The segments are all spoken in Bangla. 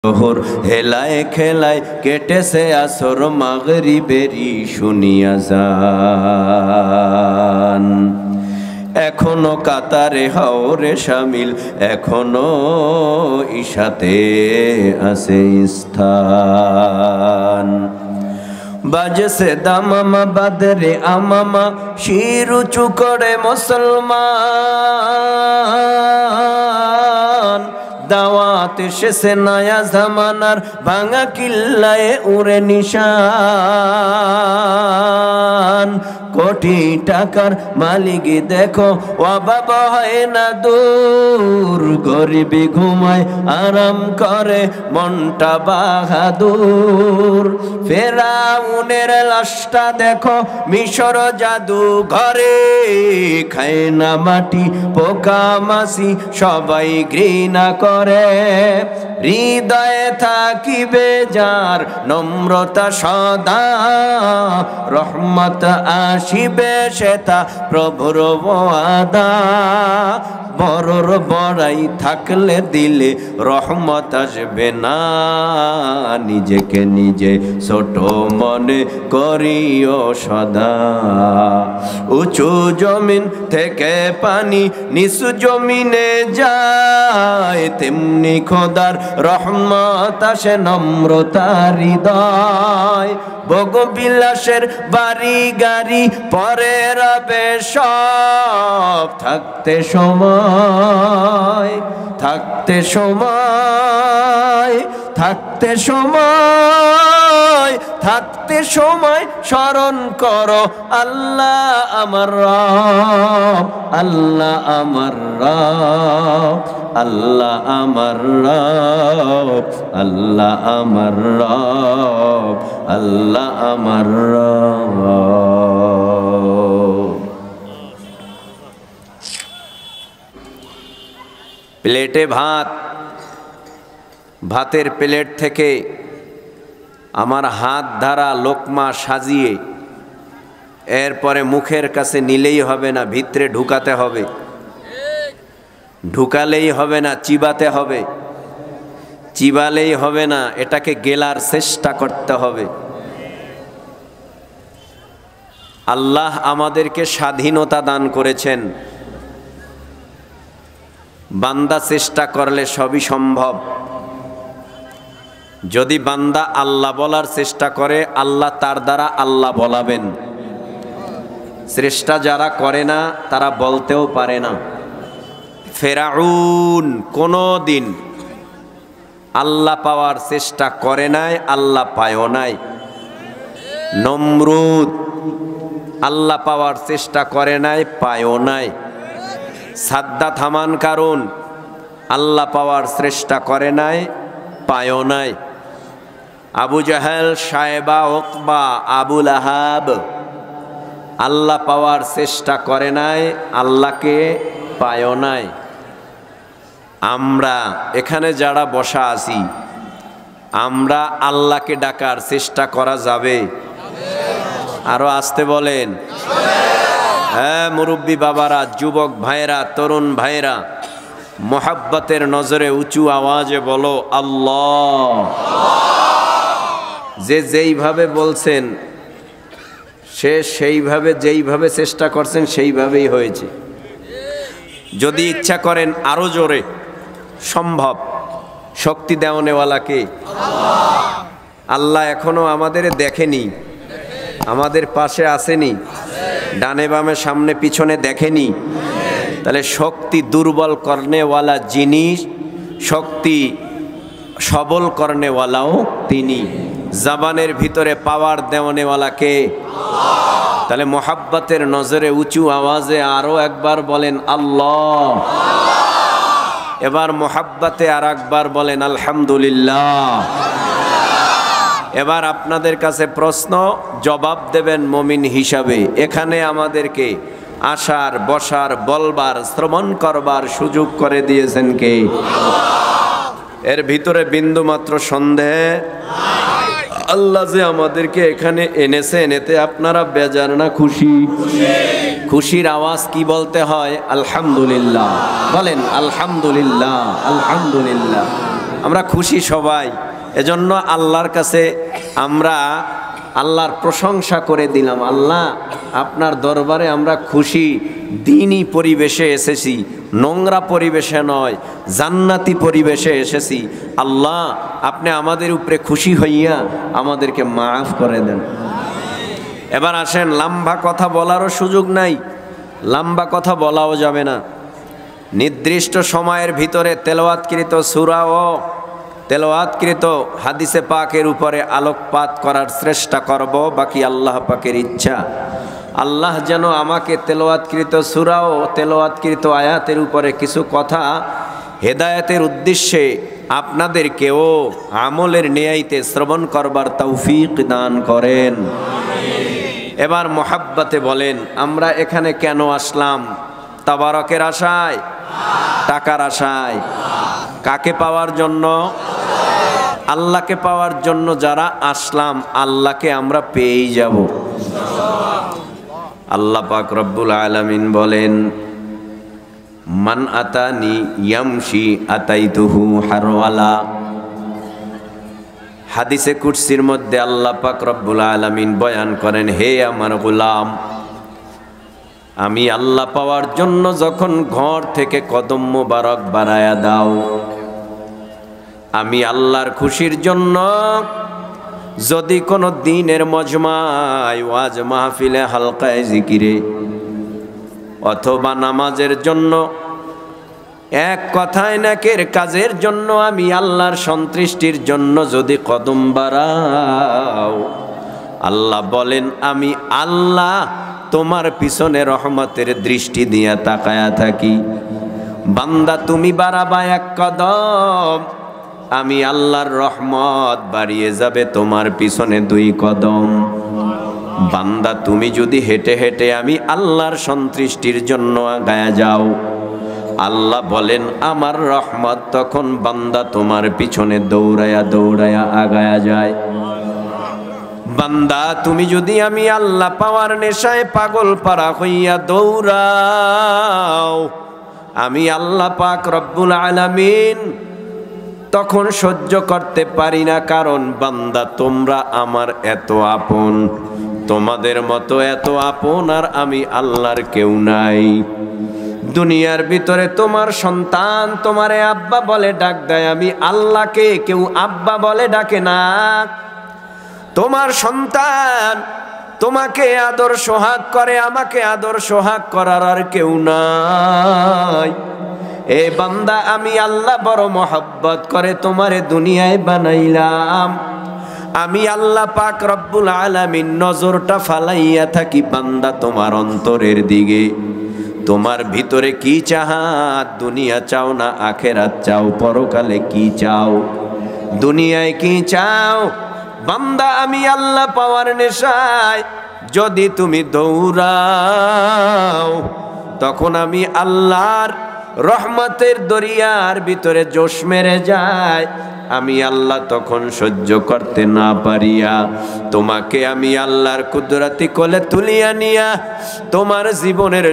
জোহর হেলায় খেলায় কেটেছে আসর মাগরিবেরি শুনিয়া যান। এখনো কাতারে হাওরে শামিল, এখনো ইশাতে আছে স্থান। বাজেছে দামামা বাদরে আমামা, শির উঁচু করে মুসলমান। দাওয়াত এসেছে নয়া জামানার, ভাঙা কিল্লায় উড়ে নিশান। কোটি টাকার মালিক দেখো অভাব হয় না দূর, গরিবি ঘুমায় আরাম করে মনটা বাহাদুর। ফেরাউনের লাশটা দেখো মিশর জাদু ঘরে, খায় না মাটি পোকা মাছি সবাই ঘৃণা করে। হৃদয়ে থাকিবে যার নম্রতা সদা, রহমত আসিবে সেটা প্রভুর ওয়াদা। বড়র বড়াই থাকলে দিলে রহমত আসবে না, নিজেকে নিজে ছোট মনে করিও সদা। উঁচু জমিন থেকে পানি নিচু জমিনে যায়, তেমনি খোদার রহমত আসে নম্রতার হৃদয়। ভোগবিলাসের বাড়ি গাড়ি পরে রবে সব, থাকতে সময় থাকতে সময় থাকতে সময় থাকতে সময় স্মরণ করো আল্লাহ আমার রব, আল্লাহ আমার রব, আল্লাহ আমার রব, আল্লাহ আমার রব, আল্লাহ আমার রব। প্লেটে ভাত, ভাতের প্লেট থেকে আমার হাত ধারা লোকমা সাজিয়ে এরপরে মুখের কাছে নিলেই হবে না, ভিতরে ঢুকাতে হবে। ঢুকালেই হবে না, চিবাতে হবে। চিবালেই হবে না, এটাকে গেলার চেষ্টা করতে হবে। আল্লাহ আমাদেরকে স্বাধীনতা দান করেছেন, বান্দা চেষ্টা করলে সবই সম্ভব। যদি বান্দা আল্লাহ বলার চেষ্টা করে, আল্লাহ তার দ্বারা আল্লাহ বলাবেন। চেষ্টা যারা করে না তারা বলতেও পারে না। ফেরাউন কোনো দিন আল্লাহ পাওয়ার চেষ্টা করে নাই, আল্লাহ পায়ও নাই। নমরুদ আল্লাহ পাওয়ার চেষ্টা করে নাই, পায়ও নাই। সাদ্দাত হামান কারুন আল্লাহ পাওয়ার চেষ্টা করে নাই, পায়ও নাই। আবু জাহেল, সায়েবা, উকবা, আবুল আহাব আল্লাহ পাওয়ার চেষ্টা করে নাই, আল্লাহকে পায়ও নাই। আমরা এখানে যারা বসা আছি, আমরা আল্লাহকে ডাকার চেষ্টা করা যাবে? আরো আসতে বলেন। হ্যাঁ মুরব্বী বাবারা, যুবক ভাইরা, তরুণ ভাইরা, মোহাব্বতের নজরে উঁচু আওয়াজে বলো আল্লাহ। যে যেইভাবে বলছেন সে সেইভাবে, যেইভাবে চেষ্টা করছেন সেইভাবেই হয়েছে। যদি ইচ্ছা করেন আরো জোরে, সম্ভব। শক্তি দেওয়ানেওয়ালাকে আল্লাহ এখনো আমাদের দেখেনি, আমাদের পাশে আসেনি, ডানে বামে সামনে পিছনে দেখেনি। তাহলে শক্তি দুর্বল করনেওয়ালা জিনিস, শক্তি সবল করনেওয়ালাও তিনি। জবানের ভিতরে পাওয়ার দেওয়ানেওয়ালাকে। তাহলে মোহাব্বতের নজরে উঁচু আওয়াজে আরো একবার বলেন আল্লাহ। এবার মোহাব্বতে আর একবার বলেন আলহামদুলিল্লাহ। এবার আপনাদের কাছে প্রশ্ন, জবাব দেবেন মুমিন হিসাবে। এখানে আমাদেরকে আসার, বসার, বলবার, শ্রবণ করবার সুযোগ করে দিয়েছেন কে? এর ভিতরে বিন্দু মাত্র সন্দেহ আল্লাহ যে আমাদেরকে এখানে এনেছেন, এতে আপনারা বেজার না খুশি? খুশির আওয়াজ কি বলতে হয়? আলহামদুলিল্লাহ। বলেন আলহামদুলিল্লাহ, আলহামদুলিল্লাহ। আমরা খুশি সবাই। এজন্য আল্লাহর কাছে আমরা আল্লাহর প্রশংসা করে দিলাম, আল্লাহ আপনার দরবারে আমরা খুশি, দ্বীনি পরিবেশে এসেছি, নোংরা পরিবেশে নয়, জান্নাতি পরিবেশে এসেছি। আল্লাহ আপনি আমাদের উপরে খুশি হইয়া আমাদেরকে মাফ করে দেন। এবার আসেন, লম্বা কথা বলারও সুযোগ নাই, লম্বা কথা বলাও যাবে না। নির্দিষ্ট সময়ের ভিতরে তেলাওয়াতকৃত সূরা ও তেলাওয়াতকৃত হাদিসে পাকের উপরে আলোকপাত করার চেষ্টা করব, বাকি আল্লাহ পাকের ইচ্ছা। আল্লাহ যেন আমাকে তেলাওয়াতকৃত সূরা ও তেলাওয়াতকৃত আয়াতের উপরে কিছু কথা হেদায়েতের উদ্দেশ্যে আপনাদেরকেও আমলের নিয়াইতে শ্রবণ করবার তৌফিক দান করেন। এবার মোহাব্বতে বলেন, আমরা এখানে কেন আসলাম? তাবারকের আশায়, টাকার আশায়? কাকে পাওয়ার জন্য? আল্লাহকে পাওয়ার জন্য যারা আসলাম, আল্লাহকে আমরা পেয়েই যাব। আল্লাহ পাক রব্বুল আলামিন বলেন, মান আতানি ইয়ামশি আতাইতুহু হারওয়ালা। হাদিসে কুরসির মধ্যে আল্লাহ পাক রব্বুল আলামিন বয়ান করেন, হে আমার গোলাম, আমি আল্লাহ পাওয়ার জন্য যখন ঘর থেকে কদম মোবারক বাড়ায়া দাও, আমি আল্লাহর খুশির জন্য যদি কোনো দিনের মজমায়, ওয়াজ মাহফিলে, হালকায় জিকিরে অথবা নামাজের জন্য, এক কথায় নেকের কাজের জন্য, আমি আল্লাহর সন্তুষ্টির জন্য যদি কদম বাড়াও, আল্লাহ বলেন আমি আল্লাহ তোমার পিছনে রহমতের দৃষ্টি দিয়া তাকায়া থাকি। বান্দা তুমি বাড়াবা এক কদম, আমি আল্লাহর রহমত বাড়িয়ে যাবে তোমার পিছনে 2 কদম। বান্দা তুমি যদি হেঁটে হেঁটে আমি আল্লাহর সন্তুষ্টির জন্য আগায়া যাও, আল্লাহ বলেন আমার রহমত তখন বান্দা তোমার পিছনে দৌড়ায়া দৌড়ায়া আগায়া যায়। বান্দা তুমি যদি আমি আল্লাহ পাওয়ার নেশায় পাগল পারা হইয়া দৌড়াও, আমি আল্লাহ পাক রব্বুল আলামিন তখন সহ্য করতে পারি না, কারণ বান্দা তোমরা আমার এত আপন, তোমাদের মতো এত আপন আর আমি আল্লাহর কেউ নাই। দুনিয়ার ভিতরে তোমার সন্তান তোমারে আব্বা বলে ডাক দেয়, আমি আল্লাহকে কেউ আব্বা বলে ডাকে না। তোমার সন্তান তোমাকে আদর সোহাগ করে, আমাকে আদর সোহাগ করার আর কেউ নাই। এ বান্দা আমি আল্লাহ বড় মহব্বত করে তোমারে দুনিয়ায় বানাইলাম। আমি আল্লাহ পাক রব্বুল আলামিন নজরটা ফালাইয়া থাকি বান্দা তোমার অন্তরের দিকে। তোমার ভিতরে কি চাহাত? দুনিয়া চাও না আখেরাত চাও? পরকালে কি চাও? দুনিয়ায় কি চাও? বান্দা আমি আল্লাহ পাওয়ার নেশায় যদি তুমি দৌড়াও, তখন আমি আল্লাহর রহমতের দরিয়ার ভিতরে জোশ মেরে যায়। আমি আল্লাহ তখন সহ্য করতে না পারিয়া তোমাকে আমি আল্লাহর কুদরতি কোলে তুলিয়া নিয়া তোমার জীবনের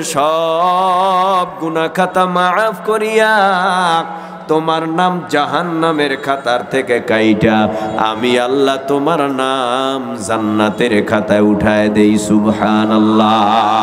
সব গুনাহ খাতা মাফ করিয়া তোমার নাম জাহান্নামের খাতার থেকে কাইটা আমি আল্লাহ তোমার নাম জান্নাতের খাতায় উঠায় দেই। সুবহানাল্লাহ।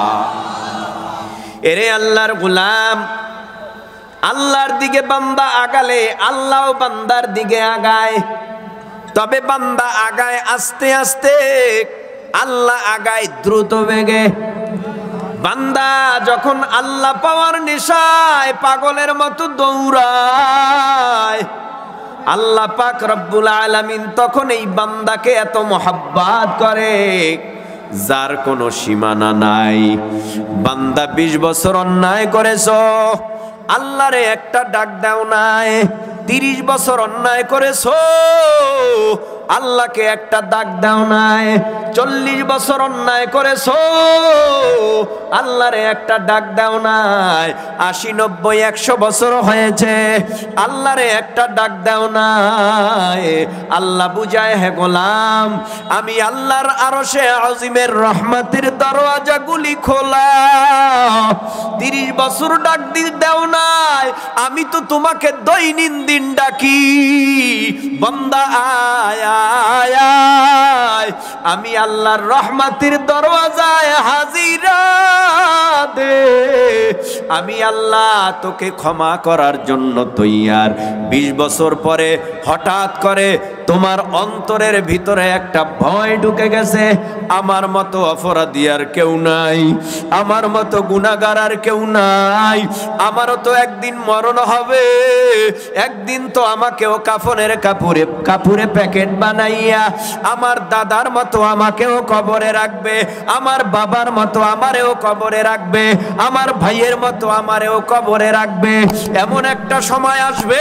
এরে আল্লাহর গোলাম, আল্লাহর দিকে বান্দা আগালে আল্লাহও বান্দার দিকে আগায়। তবে বান্দা আগায় আস্তে আস্তে, আল্লাহ আগায় দ্রুত বেগে। বান্দা যখন আল্লাহ পাওয়ার নেশায় পাগলের মতো দৌড়ায়, আল্লাহ পাক রব্বুল আলামিন তখন এই বান্দাকে এত মহব্বত করে যার কোনো সীমানা নাই। বান্দা 20 বছর অন্যায় করেছো, আল্লাহরে একটা ডাক দাও নাই। 30 বছর অন্যায় করেছো, আল্লাহকে একটা ডাক দাও নাই। 40 বছর অন্যায় করেছো, আল্লাহরে একটা ডাক দাও নাই। 80, 90, 100 বছর হয়েছে, আল্লাহরে একটা ডাক দাও নাই। আল্লাহ বুঝায়, হে গোলাম, আমি আল্লাহর আরশে আজিমের রহমতের দরওয়াজাগুলি খোলা। 30 বছর ডাক দাও নাই, আমি তো তোমাকে দৈনন্দিন ডাকি, বান্দা আয় আয় আয়, আমি আল্লাহর রহমতের দরওয়াজায় হাজিরা দে। আমি আল্লাহ তোকে ক্ষমা করার জন্য তৈয়ার। 20 বছর পরে হঠাৎ করে তোমার অন্তরের ভিতরে একটা ভয় ঢুকে গেছে, আমার মতো অপরাধী আর কেউ নাই, আমার মতো গুনাহগার আর কেউ নাই, আমারও তো একদিন মরণ হবে, একদিন তো আমাকেও কাফনের কাপড়ে প্যাকেট বানাইয়া আমার দাদার মতো আমাকেও কবরে রাখবে, আমার বাবার মতো আমারেও কবরে রাখবে, আমার ভাইয়ের মতো আমারেও কবরে রাখবে। এমন একটা সময় আসবে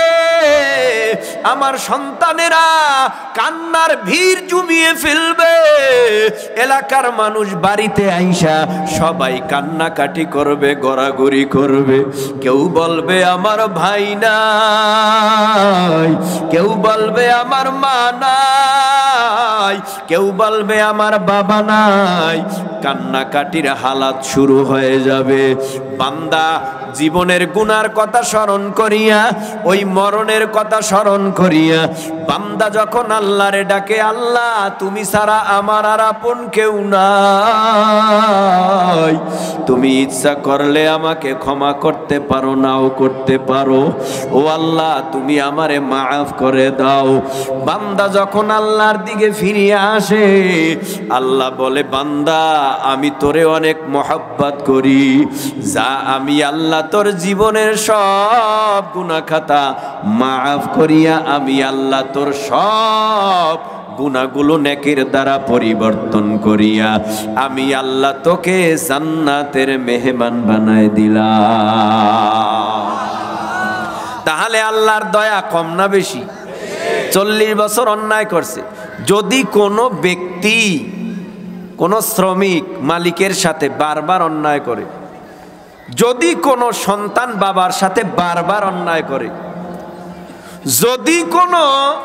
আমার সন্তানেরা কান্নার ভিড় জমিয়ে ফেলবে, এলাকার মানুষ বাড়িতে আইসা সবাই কান্নাকাটি করবে, গড়াগড়ি করবে। কেউ বলবে আমার ভাই নাই, কেউ বলবে আমার মা নাই, কেউ বলবে আমার বাবা নাই। কান্নাকাটির হালাত শুরু হয়ে যাবে। বান্দা জীবনের গুনার কথা স্মরণ করিয়া, ওই মরণের কথা স্মরণ করিয়া বান্দা যখন আল্লাহরে ডাকে, আল্লাহ তুমি ছাড়া আমার আর আপন কেউ নাই, তুমি ইচ্ছা করলে আমাকে ক্ষমা করতে পারো, নাও করতে পারো, ও আল্লাহ তুমি আমারে মাফ করে দাও। বান্দা যখন আল্লাহর দিকে ফিরিয়ে আসে, আল্লাহ বলে, বান্দা আমি তোরে অনেক মহব্বত করি, যা আমি আল্লাহ তোর জীবনের সব গুনাহ খাতা মাফ করিয়া আমি আল্লাহ তোর সব গুনাহগুলো নেকির দ্বারা পরিবর্তন করিয়া আমি আল্লাহ তোকে জান্নাতের মেহমান বানায় দিলাম। তাহলে আল্লাহর দয়া কম না বেশি? 40 বছর অন্যায় করছে। যদি কোনো ব্যক্তি, কোনো শ্রমিক মালিকের সাথে বারবার অন্যায় করে, যদি কোনো সন্তান বাবার সাথে বারবার অন্যায় করে, যদি কোনো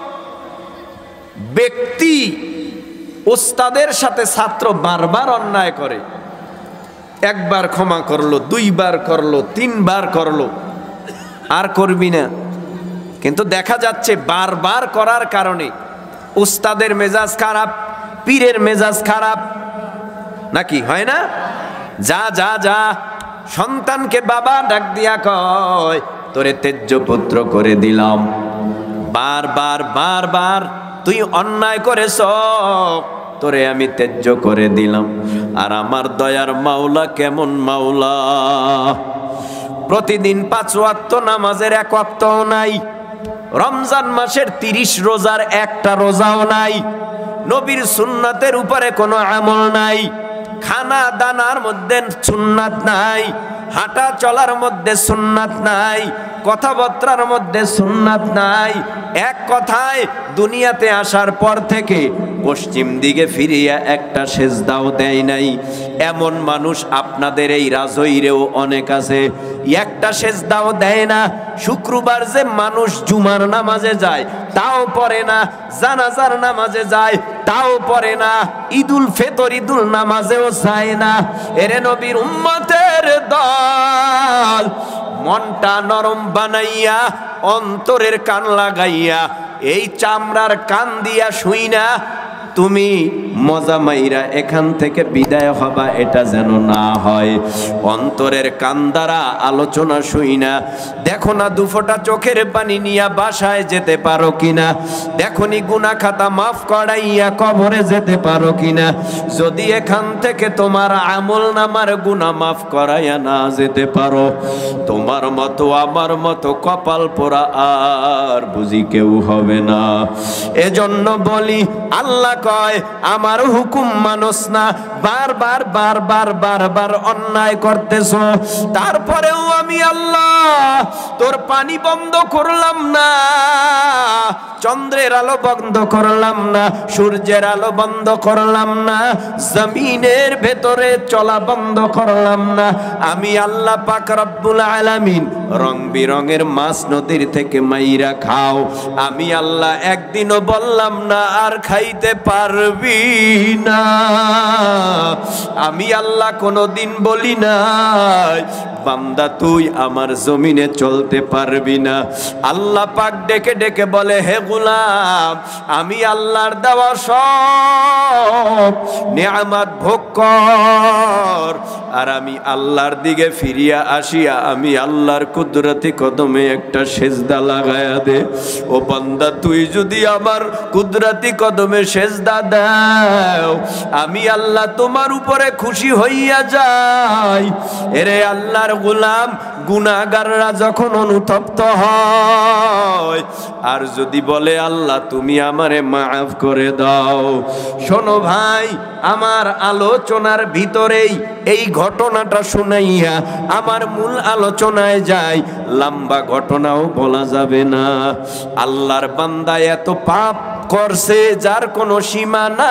ব্যক্তি ওস্তাদের সাথে ছাত্র বারবার অন্যায় করে, একবার ক্ষমা করলো, 2 বার করলো, 3 বার করলো, আর করবি না। কিন্তু দেখা যাচ্ছে বারবার করার কারণে ওস্তাদের মেজাজ খারাপ, পীরের মেজাজ খারাপ, নাকি হয় না? যা যা যা, সন্তানকে বাবা ডাক দিয়া কয়, তোরে তেজ্য পুত্র করে দিলাম, বারবার বারবার তুই অন্যায় করেছ, তোরে আমি তেজ্য করে দিলাম। আর আমার দয়ার মাওলা কেমন মাওলা, প্রতিদিন 5 ওয়াক্ত নামাজের 1 ওয়াক্তও নাই, রমজান মাসের 30 রোজার একটা রোজাও নাই, নবীর সুন্নাতের উপরে কোনো আমল নাই, খানা দানার মধ্যে সুন্নাত নাই, হাঁটা চলার মধ্যে সুন্নাত নাই, কথাবার্তার মধ্যে সুন্নাত নাই। এক কথায় দুনিয়াতে আসার পর থেকে পশ্চিম দিকে ফিরিয়া একটা সেজদাও দেয় নাই। এমন মানুষ আপনাদের এই রাজৈরেও অনেক আছে, একটা সেজদাও দেয় না। শুক্রবার যে মানুষ জুমার নামাজে যায় তাও পড়ে না, জানাজার নামাজে যায় তাও পড়ে না, ঈদুল ফিতর ঈদুল নামাজেও যায় না। এরে নবীর উম্মতের দল, মনটা নরম বানাইয়া, অন্তরের কান লাগাইয়া, এই চামড়ার কান দিয়া শুই না তুমি মজা মাইরা এখান থেকে বিদায় হবা, এটা যেন না হয়। অন্তরের কান দ্বারা আলোচনা শুই না। দেখো না 2 ফোঁটা চোখের পানি নিয়া বাসায় যেতে পারো কিনা, দেখনি গুনাহ খাতা মাফ করাইয়া কবরে যেতে পারো কিনা। যদি এখান থেকে তোমার আমল নামার গুনাহ মাফ করাইয়া না যেতে পারো, তোমার মতো আমার মতো কপাল পোড়া আর বুঝি কেউ হবে না। এজন্য বলি, আল্লাহ কয় আমার হুকুম মানস না, বারবার বারবার বারবার অন্যায় করতেছ, তারপরেও আমি আল্লাহ তোর পানি বন্ধ করলাম না, চন্দ্রের আলো বন্ধ করলাম না, সূর্যের আলো বন্ধ করলাম না, জমিনের ভেতরে চলা বন্ধ করলাম না। আমি আল্লাহ পাক রব্বুল আলামিন রং বিরঙের মাছ নদীর থেকে মাইরা খাও, আমি আল্লাহ একদিনও বললাম না আর খাইতে পারবি না। আমি আল্লাহ কোনোদিন বলি নাই বান্দা তুই আমার জমিনে চলতে পারবি না। আল্লাহ পাক ডেকে ডেকে বলে হে গোলাম, আমি আল্লাহর দেওয়া সব নিয়ামত ভোগ কর, আর আমি আল্লাহর দিকে ফিরিয়া আসিয়া আমি আল্লাহর কুদরতি কদমে একটা সেজদা লাগায়া দে। ও বান্দা তুই যদি আমার কুদরতি কদমে সেজদা দাও, আমি আল্লাহ তোমার উপরে খুশি হইয়া যাই। এরে আল্লাহর গোলাম, গুনাহগাররা যখন অনুতপ্ত হয় আর যদি বলে আল্লাহ তুমি আমারে মাফ করে দাও। শোনো ভাই, আমার আলোচনার ভিতরেই এই ঘটনাটা শুনাইয়া আমার মূল আলোচনায় যাই, লম্বা ঘটনাও বলা যাবে না। আল্লাহর বান্দা এত পাপ করছে যার কোনো সীমানা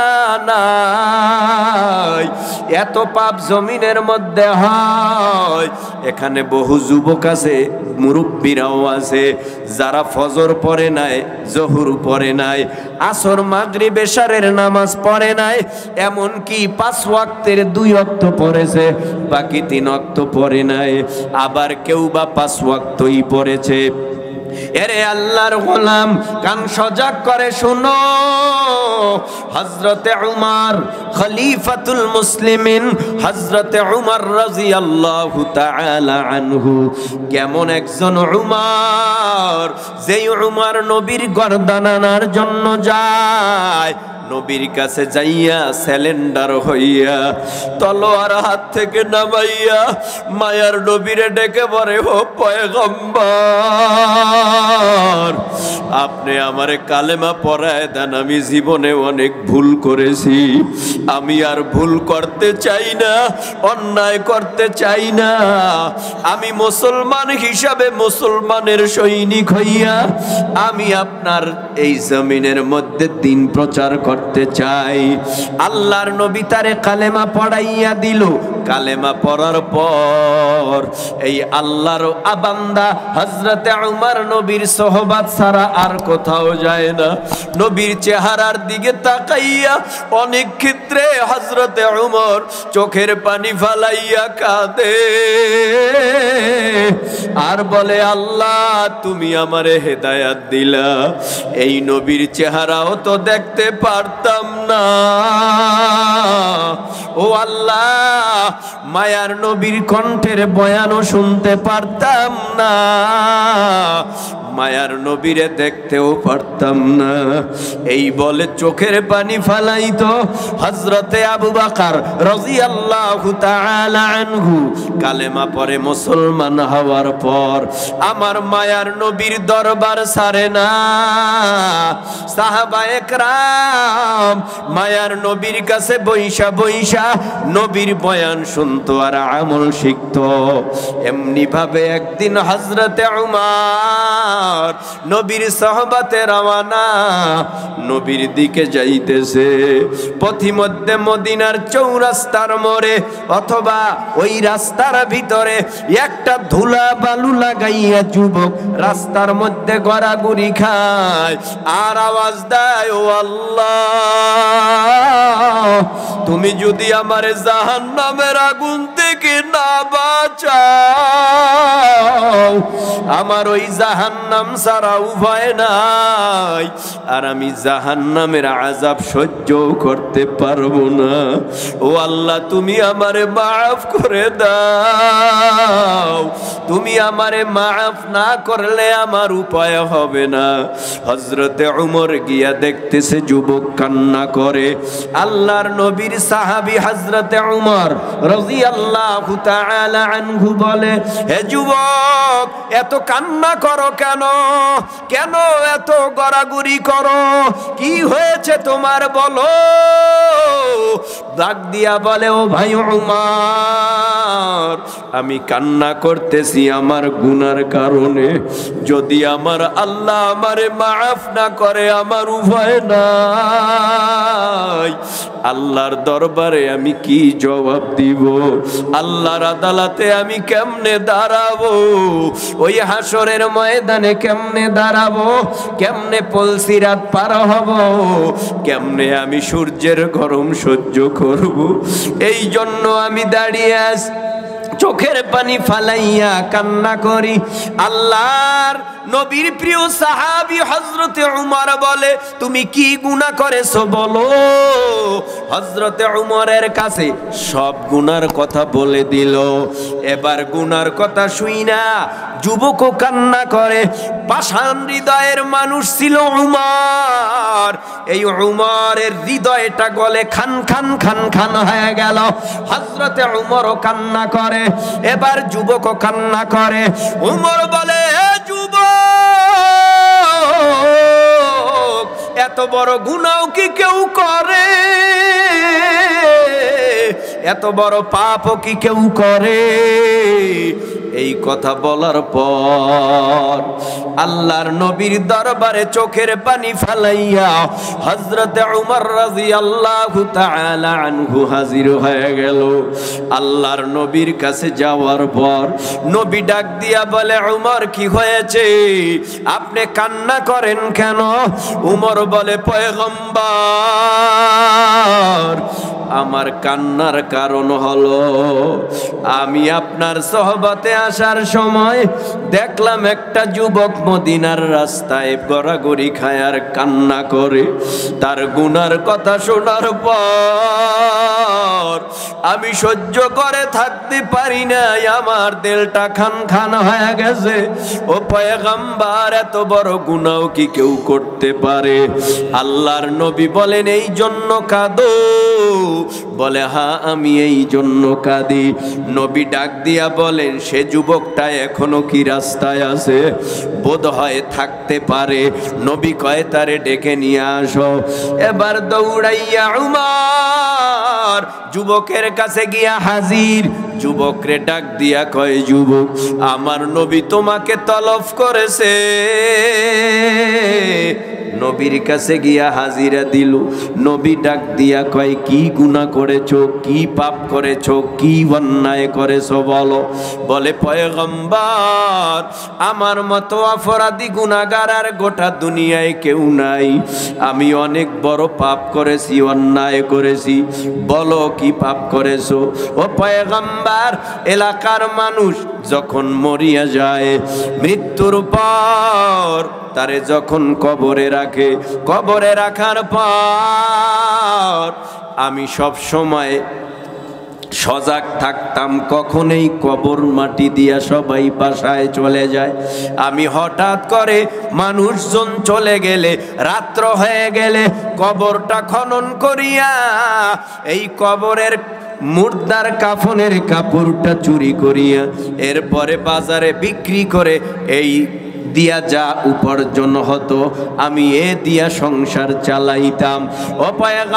নাই, এত পাপ জমিনের মধ্যে হয়। এখানে বহু যুবক আছে, মুরব্বীরাও আছে যারা ফজর পড়ে নাই, জোহর পড়ে নাই, আসর মাগরিব এশারের নামাজ পড়ে নাই, এমনকি 5 ওয়াক্তের 2 ওয়াক্ত পড়েছে, বাকি 3 ওয়াক্ত পড়ে নাই, আবার কেউ বা 5 ওয়াক্তই পড়েছে। এরে আল্লাহর গোলাম, কান সজাগ করে শুনো। হযরতে উমর খলিফাতুল মুসলিমিন, হযরতে উমর রাদিয়াল্লাহু তাআলা আনহু, কেমন একজন উমর, যেই উমর নবীর গর্দান আনার জন্য যায়, নবীর কাছে যাইয়া স্যালেন্ডার হইয়া তলোয়ার হাত থেকে নামাইয়া মায়ার নবীরে ডেকে বলে ও পয়গম্বর, আপনি আমারে কালেমা পড়ায় দেন, আমি জীবনে অনেক ভুল করেছি, আমি আর ভুল করতে চাই না, অন্যায় করতে চাই না, আমি মুসলমান হিসাবে মুসলমানের সৈনিক হইয়া আমি আপনার এই জমিনের মধ্যে দিন প্রচার করতে চাই। আল্লাহর নবী তারে কালেমা পড়াইয়া দিল। কালেমা পড়ার পর এই আল্লাহর বান্দা হযরতে উমর নবীর সোহবত ছাড়া আর কোথাও যায় না। নবীর চেহারার দিকে তাকাইয়া অনেক ক্ষেত্রে হযরতে উমর চোখের পানি ফালাইয়া কাঁদে আর বলে আল্লাহ তুমি আমারে হেদায়েত দিলা, এই নবীর চেহারাও তো দেখতে পারতাম না। ও আল্লাহ, মায়ার নবীর কণ্ঠের বয়ানও শুনতে পারতাম না, মায়ার নবীরে দেখতেও পারতাম না। এই বলে চোখের পানি ফালাইতো হযরতে আবু বকর রাদিয়াল্লাহু তাআলা আনহু। কালেমা পড়ে মুসলমান হওয়ার পর আমার মায়ার নবীর দরবার ছাড়ে না। সাহাবায়ে কেরাম মায়ার নবীর কাছে বইসা বইসা নবীর বয়ান শুনতো আর আমল শিখতো। এমনি ভাবে একদিন হযরতে উমর নবীর সোহবতে রওয়ানা, নবীর দিকে যাইতেছে। পথিমধ্যে মদিনার চৌরাস্তার মোড়ে অথবা ওই রাস্তার ভিতরে একটা ধুলা বালু লাগাইয়া যুবক রাস্তার মধ্যে গড়াগড়ি খায় আর আওয়াজ দেয়, ও আল্লাহ তুমি যদি আমারে জাহান্নামের আগুন থেকে না বাঁচাও, আমার ওই জাহান্নাম ছাড়া উপায় নাই, আর আমি জাহান্নামের আযাব সহ্য করতে পারবো না। ও আল্লাহ তুমি আমারে মাফ করে দাও, তুমি আমারে মাফ না করলে আমার উপায় হবে না। হযরতে উমর গিয়া দেখতেছে যুবক কান্না করে। আল্লাহর নবীর সাহাবী হযরতে উমর রাদিয়াল্লাহু তাআলা আনহু বলে, হে যুবক, এত কান্না করো কেন? কেন এত গড়াগড়ি করো? কি হয়েছে তোমার বলো? ডাক দিয়া বলে, ও ভাই উমর, আমি কান্না করতেছি আমার গুনার কারণে। যদি আমার আল্লাহ আমারে মাফ না করে আমার উপায় নাই। আল্লাহর দরবারে আমি কি জবাব দিব? আল্লাহর আদালতে আমি কেমনে দাঁড়াবো? ওই হাসরের ময়দানে কেমনে দাঁড়াবো? কেমনে পুলসিরাত পার হব? কেমনে আমি সূর্যের গরম সহ্য করব? এই জন্য আমি দাঁড়িয়ে আছি, চোখের পানি ফালাইয়া কান্না করি। আল্লাহর নবীর প্রিয় সাহাবী হযরতে উমর বলে, তুমি কি গুনাহ করেছো বলো? হযরতে উমরের কাছে সব গুনার কথা বলে দিল। এবার গুনার কথা শুইনা যুবকও কান্না করে। পাষাণ হৃদয়ের মানুষ ছিল উমর। এই উমরের হৃদয়টা গলে খান খান খান খান হয়ে গেল। হযরতে উমরও কান্না করে, এবার যুবকও কান্না করে। উমর বলে, হে যুবক, এত বড় গুনাহ কি কেউ করে? এত বড় পাপও কি কেউ করে? এই কথা বলার পর আল্লাহর নবীর দরবারে চোখের পানি ফালাইয়া হযরতে উমর রাদিয়াল্লাহু তাআলা আনহু হাজির হয়ে গেল। আল্লাহর নবীর কাছে যাওয়ার পর নবী ডাক দিয়া বলে, উমর, কি হয়েছে? আপনি কান্না করেন কেন? উমর বলে, পয়গম্বর, আমার কান্নার কারণ হলো আমি আপনার সোহবতে আসার সময় দেখলাম একটা যুবক মদিনার রাস্তায় গড়াগড়ি খায় আর কান্না করে। তার গুনার কথা শোনার পর আমি সহ্য করে থাকতে পারি না, আমার দিলটা খান খান হয়ে গেছে। ও পয়গম্বর, এত বড় গুনাহ কি কেউ করতে পারে? আল্লাহর নবী বলেন, এই জন্য কাঁদো? বলে, হ্যাঁ, আমি এই জন্য কাঁদি। নবী ডাক দিয়া বলেন, সে যুবকটা এখনো কি রাস্তায় আছে? বোধ হয় থাকতে পারে। নবী কয়, তারে ডেকে নিয়ে আসো। এবার দৌড়াইয়া উমর যুবকের কাছে গিয়া হাজির। যুবকরে ডাক দিয়া কয়, যুবক, আমার নবী তোমাকে তলব করেছে। নবীর কাছে গিয়া হাজিরা দিল। নবী ডাক দিয়া কয়, কি গুনাহ করেছো? কি পাপ করেছো? কি অন্যায় করেছো বলো? বলে, পয়গম্বর, আমার মতো অপরাধী গুনাহগার আর গোটা দুনিয়ায় কেউ নাই। আমি অনেক বড় পাপ করেছি, অন্যায় করেছি। বলো কি পাপ করেছো? ও পয়গম্বর, এলাকার মানুষ যখন মরিয়া যায়, মৃত্যুর পর তারে যখন কবরে রাখে, কবরে রাখার পর আমি সব সময় সজাগ থাকতাম, কখনোই কবর মাটি দিয়া সবাই বাসায় চলে যায়। আমি হঠাৎ করে মানুষজন চলে গেলে, রাত্র হয়ে গেলে কবরটা খনন করিয়া এই কবরের মুর্দার কাফনের কাপড়টা চুরি করিয়া এরপরে বাজারে বিক্রি করে এই দিয়া যা উপার্জন হতো আমি এ দিয়া সংসার চালাইতাম। ও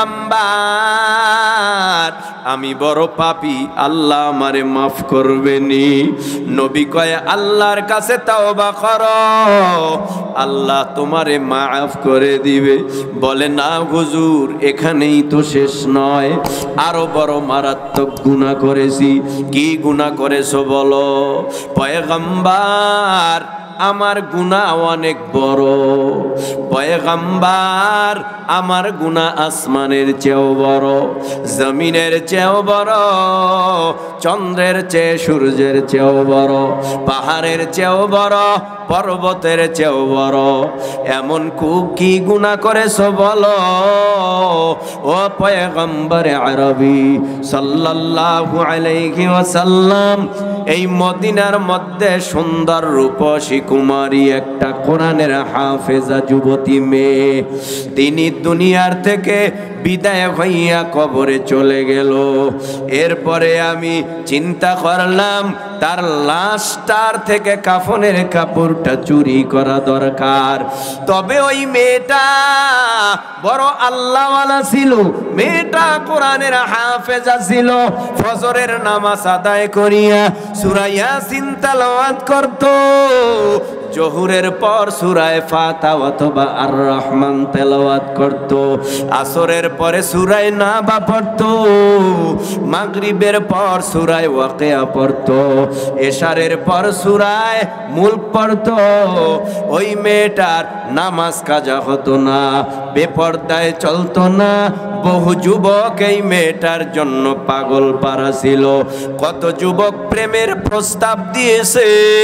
পয়গম্বর, আমি বড় পাপী, আল্লাহ আমারে মাফ করবেনি। নবী কয়, আল্লাহর কাছে তাওবা করো, আল্লাহ তোমারে মাফ করে দিবে। বলে, না হুজুর, এখানেই তো শেষ নয়, আরো বড় মারাত্মক গুনাহ করেছি। কি গুনাহ করেছো বলো? পয়গম্বর, আমার গুনাহ অনেক বড়। পয়গম্বর, আমার গুনাহ আসমানের চেয়েও বড়, জমিনের চেয়েও বড়, চন্দ্রের চেয়ে সূর্যের চেয়েও বড়, পাহাড়ের চেয়েও বড়, পর্বতের চেয়েও বড়। এমন খুব কি গুনাহ করেছো বলো? ও পয়গম্বরে আরবি সাল্লাল্লাহু আলাইহি ওয়াসাল্লাম, এই মদিনার মধ্যে সুন্দর রূপসী কুমারী একটা কোরআনের হাফেজা যুবতী মেয়ে, তিনি দুনিয়ার থেকে বিদায় হইয়া কবরে চলে গেল। এরপরে আমি চিন্তা করলাম তার লাশটার থেকে কাফনের কাপড়টা চুরি করা দরকার। তবে ওই মেয়েটা বড় আল্লাহওয়ালা ছিল, মেয়েটা কোরআনের হাফেজা ছিল। ফজরের নামাজ আদায় করিয়া সূরা ইয়াসিন তেলাওয়াত করত, জোহরের পর সূরা ফাতিহা অথবা আর রহমান তেলাওয়াত করত, আসরের পরে সূরা নাবা পড়ত, মাগরিবের পর সূরা ওয়াকিয়া পড়ত, এশারের পর সূরা মুলক পড়ত। ওই মেয়েটার নামাজ কাজা হতো না, বেপরদায় চলতো না। বহু যুবক এই মেয়েটার জন্য পাগল পারা ছিল। কত যুবক প্রেমের প্রস্তাব দিয়েছে,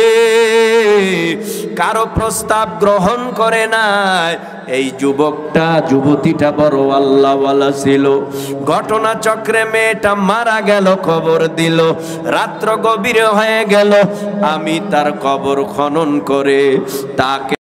কারো প্রস্তাব গ্রহণ করে নাই। এই যুবকটা যুবতীটা বড় আল্লাহওয়ালা ছিল। ঘটনা চক্রে মেয়েটা মারা গেল, কবর দিল। রাত্র গভীর হয়ে গেল, আমি তার কবর খনন করে তাকে